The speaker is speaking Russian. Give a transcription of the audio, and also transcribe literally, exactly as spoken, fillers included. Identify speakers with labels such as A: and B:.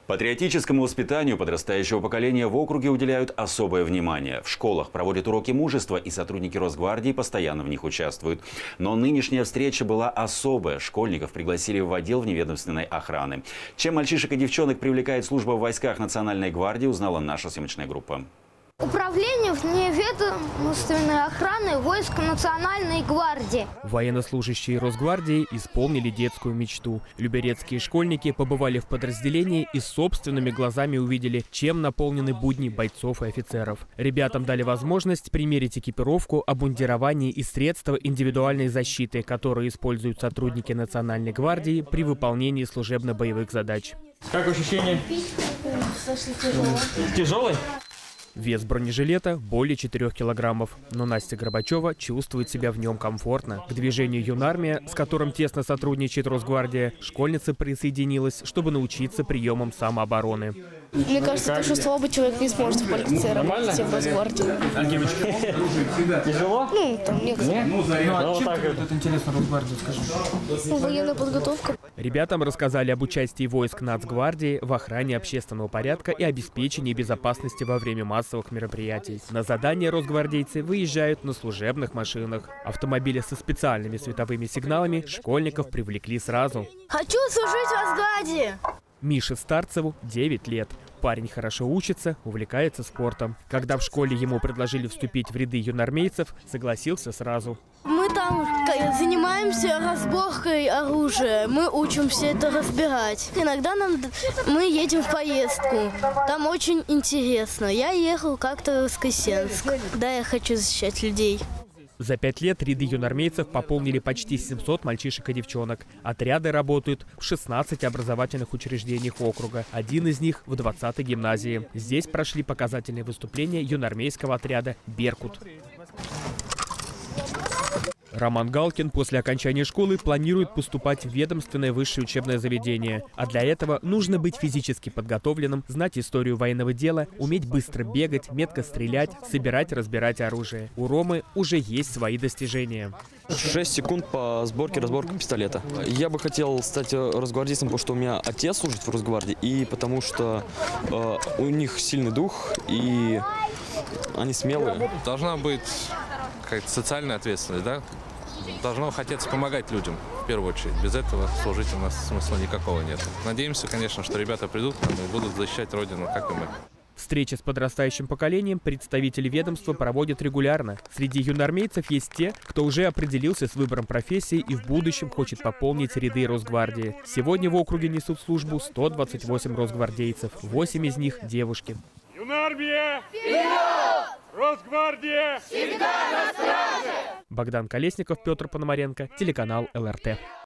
A: Патриотическому воспитанию подрастающего поколения в округе уделяют особое внимание. В школах проводят уроки мужества, и сотрудники Росгвардии постоянно в них участвуют. Но нынешняя встреча была особая. Школьников пригласили в отдел вневедомственной охраны. Чем мальчишек и девчонок привлекает служба в войсках Национальной гвардии, узнала наша съемочная группа.
B: Управление вневедомственной охраны войск Национальной гвардии.
C: Военнослужащие Росгвардии исполнили детскую мечту. Люберецкие школьники побывали в подразделении и собственными глазами увидели, чем наполнены будни бойцов и офицеров. Ребятам дали возможность примерить экипировку, обмундирование и средства индивидуальной защиты, которые используют сотрудники Национальной гвардии при выполнении служебно-боевых задач.
D: Как ощущение?
B: Тяжело.
D: Тяжелый?
C: Вес бронежилета более четырёх килограммов, но Настя Горбачева чувствует себя в нем комфортно. К движению «Юнармия», с которым тесно сотрудничает Росгвардия, школьница присоединилась, чтобы научиться приемам самообороны.
E: Мне кажется, то, что слабый человек не сможет в офицером идти в Росгвардию.
D: Тяжело?
E: Ну, там некоторые.
D: Ну, а чем это интересно Росгвардии, скажи?
E: Ну, военная подготовка.
C: Ребятам рассказали об участии войск Нацгвардии в охране общественного порядка и обеспечении безопасности во время массовых мероприятий. На задание росгвардейцы выезжают на служебных машинах. Автомобили со специальными световыми сигналами школьников привлекли сразу.
B: Хочу служить в Росгвардии.
C: Мише Старцеву девять лет. Парень хорошо учится, увлекается спортом. Когда в школе ему предложили вступить в ряды юнармейцев, согласился сразу.
B: Мы там занимаемся разборкой оружия. Мы учимся это разбирать. Иногда нам, мы едем в поездку. Там очень интересно. Я ехал как-то в Воскресенск. Да, я хочу защищать людей.
C: За пять лет ряды юнармейцев пополнили почти семьсот мальчишек и девчонок. Отряды работают в шестнадцати образовательных учреждениях округа. Один из них в двадцатой гимназии. Здесь прошли показательные выступления юнармейского отряда «Беркут». Роман Галкин после окончания школы планирует поступать в ведомственное высшее учебное заведение. А для этого нужно быть физически подготовленным, знать историю военного дела, уметь быстро бегать, метко стрелять, собирать, разбирать оружие. У Ромы уже есть свои достижения.
F: шесть секунд по сборке, разборке пистолета. Я бы хотел стать росгвардейцем, потому что у меня отец служит в Росгвардии, и потому что э, у них сильный дух, и они смелые.
G: Должна быть какая-то социальная ответственность, да? Должно хотеться помогать людям, в первую очередь. Без этого служить у нас смысла никакого нет. Надеемся, конечно, что ребята придут к нам и будут защищать Родину, как и мы.
C: Встречи с подрастающим поколением представители ведомства проводят регулярно. Среди юнармейцев есть те, кто уже определился с выбором профессии и в будущем хочет пополнить ряды Росгвардии. Сегодня в округе несут службу сто двадцать восемь росгвардейцев, восемь из них – девушки.
H: Юнармия! Вперед! Росгвардия!
C: Всегда на страже! Богдан Колесников, Петр Пономаренко, телеканал эл эр тэ.